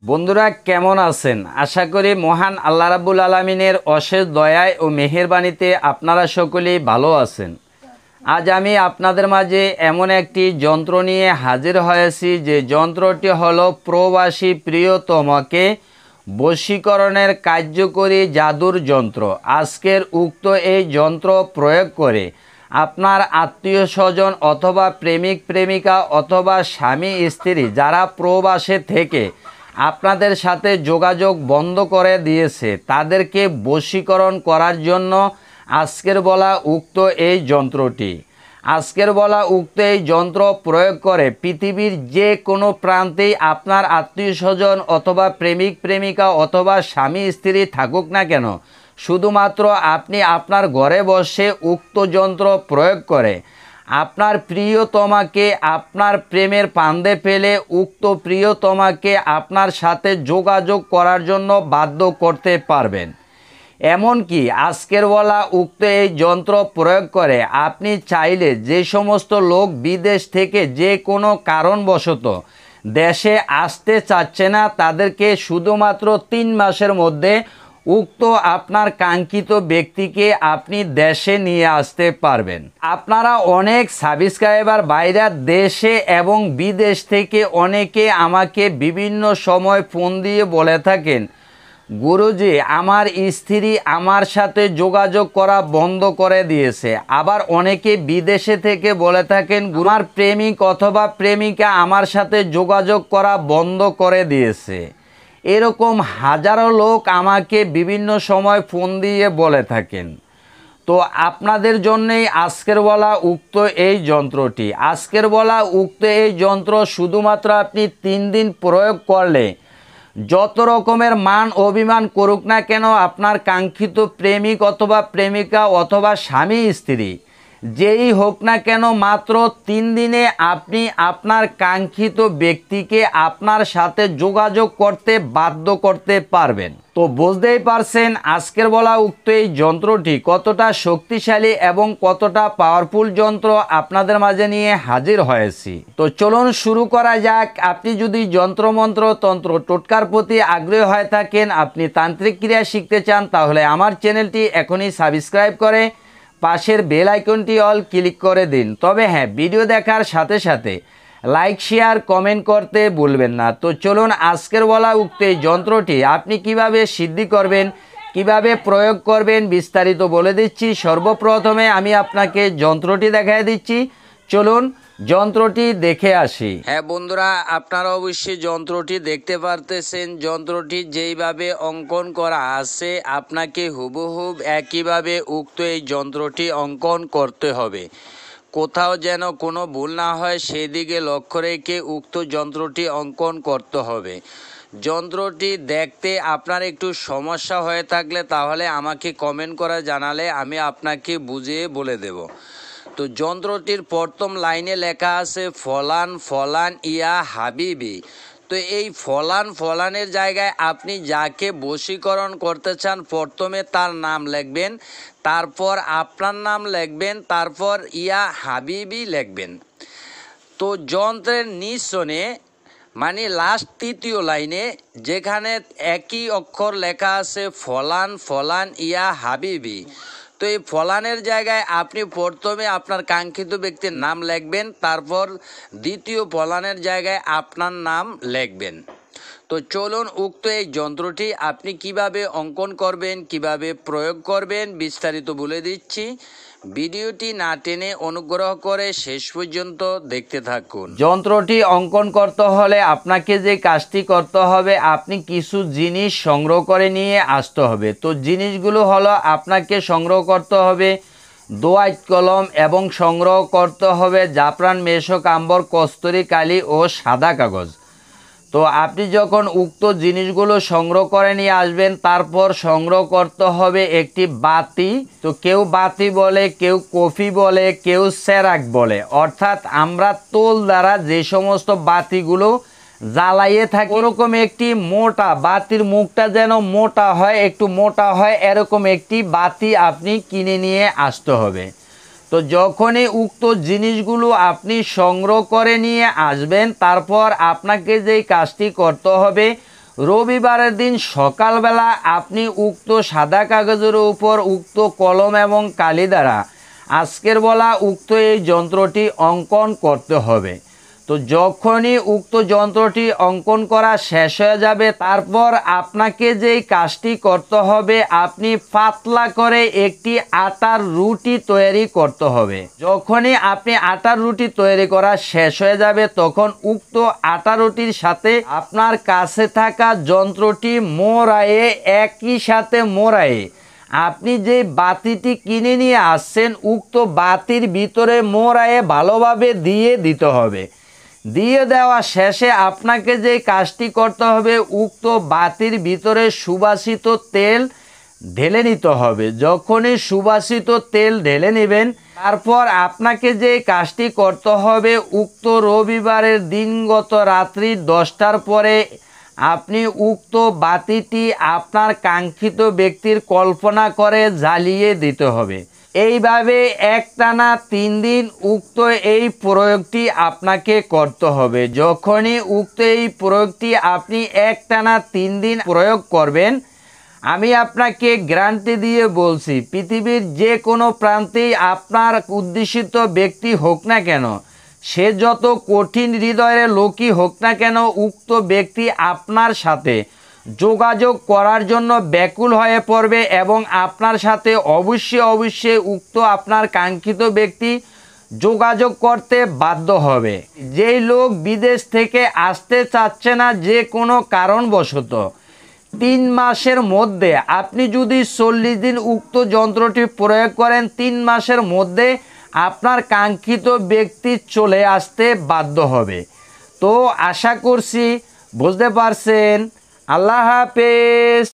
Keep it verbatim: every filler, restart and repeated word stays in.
বন্ধুরা কেমন আছেন? আশা করি মহান আল্লাহ রাব্বুল আলামিনের অশেষ দয়ায় ও মেহেরবানিতে আপনারা সকলেই ভালো আছেন। আজ আমি আপনাদের মাঝে এমন একটি যন্ত্র নিয়ে হাজির হয়েছি যে যন্ত্রটি হলো প্রবাসী প্রিয়তমাকে বশীকরণের কার্যকরী জাদুর যন্ত্র। আজকের উক্ত এই যন্ত্র প্রয়োগ করে আপনার আত্মীয় স্বজন অথবা প্রেমিক প্রেমিকা অথবা স্বামী স্ত্রী যারা প্রবাসে থেকে আপনাদের সাথে যোগাযোগ বন্ধ করে দিয়েছে তাদেরকে বশীকরণ করার জন্য আজকের বলা উক্ত এই যন্ত্রটি আজকের বলা উক্ত এই যন্ত্র প্রয়োগ করে পৃথিবীর যে কোনো প্রান্তেই আপনার আত্মীয় স্বজন অথবা প্রেমিক প্রেমিকা অথবা স্বামী স্ত্রী থাকুক না কেন, শুধুমাত্র আপনি আপনার ঘরে বসে উক্ত যন্ত্র প্রয়োগ করে আপনার প্রিয়তমাকে আপনার প্রেমের ফাঁদে ফেলে উক্ত প্রিয়তমাকে আপনার সাথে যোগাযোগ করার জন্য বাধ্য করতে পারবেন। এমনকি আজকের বলা উক্ত এই যন্ত্র প্রয়োগ করে আপনি চাইলে যে সমস্ত লোক বিদেশ থেকে যে কোনো কারণবশত দেশে আসতে চাচ্ছে না তাদেরকে শুধুমাত্র তিন মাসের মধ্যে উক্ত আপনার কাঙ্ক্ষিত ব্যক্তিকে আপনি দেশে নিয়ে আসতে পারবেন। আপনারা অনেক সাবস্ক্রাইবার বাইরে দেশে এবং বিদেশ থেকে অনেকে আমাকে বিভিন্ন সময় ফোন দিয়ে বলে থাকেন, গুরুজি আমার স্ত্রী আমার সাথে যোগাযোগ করা বন্ধ করে দিয়েছে। আবার অনেকে বিদেশে থেকে বলে থাকেন, আমার প্রেমিক অথবা প্রেমিকা আমার সাথে যোগাযোগ করা বন্ধ করে দিয়েছে। এরকম হাজারো লোক আমাকে বিভিন্ন সময় ফোন দিয়ে বলে থাকেন। তো আপনাদের জন্যই আজকের বলা উক্ত এই যন্ত্রটি আজকের বলা উক্ত এই যন্ত্র শুধুমাত্র আপনি তিন দিন প্রয়োগ করলে যত রকমের মান অভিমান করুক না কেন আপনার কাঙ্ক্ষিত প্রেমিক অথবা প্রেমিকা অথবা স্বামী স্ত্রী যেই হোক না কেন মাত্র তিন দিনে আপনি আপনার কাঙ্ক্ষিত ব্যক্তিকে আপনার সাথে যোগাযোগ করতে বাধ্য করতে পারবেন। তো বুঝতেই পারছেন আজকের বলা উক্ত এই যন্ত্রটি কতটা শক্তিশালী এবং কতটা পাওয়ারফুল যন্ত্র আপনাদের মাঝে নিয়ে হাজির হয়েছি। তো চলুন শুরু করা যাক। আপনি যদি যন্ত্রমন্ত্র তন্ত্র টোটকার প্রতি আগ্রহী হয়ে থাকেন, আপনি তান্ত্রিক ক্রিয়া শিখতে চান, তাহলে আমার চ্যানেলটি এখনই সাবস্ক্রাইব করে পাশের বেল আইকনটি অল ক্লিক করে দিন। তবে হ্যাঁ, ভিডিও দেখার সাথে সাথে লাইক শেয়ার কমেন্ট করতে ভুলবেন না। তো চলুন আজকের বলা উক্ত এই যন্ত্রটি আপনি কিভাবে সিদ্ধি করবেন, কিভাবে প্রয়োগ করবেন বিস্তারিত বলে দিচ্ছি। সর্বপ্রথমে আমি আপনাকে যন্ত্রটি দেখাই দিচ্ছি, চলুন যন্ত্রটি দেখে আসি। হ্যাঁ বন্ধুরা, আপনারা অবশ্যই যন্ত্রটি দেখতে পারতেছেন। যন্ত্রটি যেইভাবে অঙ্কন করা আছে আপনাকে হুবহুব একইভাবে উক্ত এই যন্ত্রটি অঙ্কন করতে হবে। কোথাও যেন কোনো ভুল না হয় সেদিকে লক্ষ্য রেখে উক্ত যন্ত্রটি অঙ্কন করতে হবে। যন্ত্রটি দেখতে আপনার একটু সমস্যা হয়ে থাকলে তাহলে আমাকে কমেন্ট করে জানালে আমি আপনাকে বুঝিয়ে বলে দেব। তো যন্ত্রটির প্রথম লাইনে লেখা আছে ফলান ফলান ইয়া হাবিবি। তো এই ফলান ফলানের জায়গায় আপনি যাকে বশীকরণ করতে চান প্রথমে তার নাম লিখবেন, তারপর আপনার নাম লিখবেন, তারপর ইয়া হাবিবি লিখবেন। তো যন্ত্রের নিঃসনে মানে লাস্ট তৃতীয় লাইনে যেখানে একই অক্ষর লেখা আছে ফলান ফলান ইয়া হাবিবি, তো এই ফলানের জায়গায় আপনি প্রথমে আপনার কাঙ্ক্ষিত ব্যক্তির নাম লিখবেন, তারপর দ্বিতীয় ফলানের জায়গায় আপনার নাম লিখবেন। তো চলুন উক্ত এই যন্ত্রটি আপনি কিভাবে অঙ্কন করবেন, কিভাবে প্রয়োগ করবেন বিস্তারিত বলে দিচ্ছি। ভিডিওটি না টেনে অনুগ্রহ করে শেষ পর্যন্ত দেখতে থাকুন। যন্ত্রটি অঙ্কন করতে হলে আপনাকে যে কাজটি করতে হবে, আপনি কিছু জিনিস সংগ্রহ করে নিয়ে আসতে হবে। তো জিনিসগুলো হলো আপনাকে সংগ্রহ করতে হবে দোয়াত কলম এবং সংগ্রহ করতে হবে জাফরান মেশক আম্বর কস্তুরী কালি ও সাদা কাগজ। তো আপনি যখন উক্ত জিনিসগুলো সংগ্রহ করে নিয়ে আসবেন তারপর সংগ্রহ করতে হবে একটি বাতি। তো কেউ বাতি বলে, কেউ কফি বলে, কেউ সেরাক বলে, অর্থাৎ আমরা তোল দ্বারা যে সমস্ত বাতিগুলো জ্বালাইয়ে থাকি ওরকম একটি মোটা বাতির মুখটা যেন মোটা হয়, একটু মোটা হয় এরকম একটি বাতি আপনি কিনে নিয়ে আসতে হবে। তো যখনই উক্ত জিনিসগুলো আপনি সংগ্রহ করে নিয়ে আসবেন তারপর আপনাকে যেই কাজটি করতে হবে রবিবারের দিন সকালবেলা আপনি উক্ত সাদা কাগজের উপর উক্ত কলম এবং কালি দ্বারা আজকের বলা উক্ত এই যন্ত্রটি অঙ্কন করতে হবে। তো যখনই উক্ত যন্ত্রটি অঙ্কন করা শেষ হয়ে যাবে, তারপর আপনাকে যেই কাজটি করতে হবে, আপনি পাতলা করে একটি আটার রুটি তৈরি করতে হবে। যখনই আপনি আটার রুটি তৈরি করা শেষ হয়ে যাবে, তখন উক্ত আটা রুটির সাথে আপনার কাছে থাকা যন্ত্রটি মোড়ায়ে একই সাথে মোড়ায়ে আপনি যে বাতিটি কিনে নিয়ে আসছেন, উক্ত বাতির ভিতরে মোড়ায়ে ভালোভাবে দিয়ে দিতে হবে। দিয়ে দেওয়া শেষে আপনাকে যে কাজটি করতে হবে, উক্ত বাতির ভিতরে সুবাসিত তেল ঢেলে নিতে হবে। যখনই সুবাসিত তেল ঢেলে নেবেন, তারপর আপনাকে যে কাজটি করতে হবে, উক্ত রবিবারের দিনগত রাত্রি দশটার পরে আপনি উক্ত বাতিটি আপনার কাঙ্ক্ষিত ব্যক্তির কল্পনা করে জ্বালিয়ে দিতে হবে। এইভাবে একটানা তিন দিন উক্ত এই প্রয়োগটি আপনাকে করতে হবে। যখনই উক্ত এই প্রয়োগটি আপনি একটানা তিন দিন প্রয়োগ করবেন, আমি আপনাকে গ্যারান্টি দিয়ে বলছি, পৃথিবীর যে কোনো প্রান্তেই আপনার উদ্দেশিত ব্যক্তি হোক না কেন, সে যত কঠিন হৃদয়ের লোকই হোক না কেন, উক্ত ব্যক্তি আপনার সাথে যোগাযোগ করার জন্য ব্যাকুল হয়ে পড়বে এবং আপনার সাথে অবশ্যই অবশ্যই উক্ত আপনার কাঙ্ক্ষিত ব্যক্তি যোগাযোগ করতে বাধ্য হবে। যেই লোক বিদেশ থেকে আসতে চাচ্ছে না যে কোনো কারণবশত, তিন মাসের মধ্যে আপনি যদি চল্লিশ দিন উক্ত যন্ত্রটি প্রয়োগ করেন, তিন মাসের মধ্যে আপনার কাঙ্ক্ষিত ব্যক্তি চলে আসতে বাধ্য হবে। তো আশা করছি বুঝতে পারছেন। আল্লাহ হাফেজ।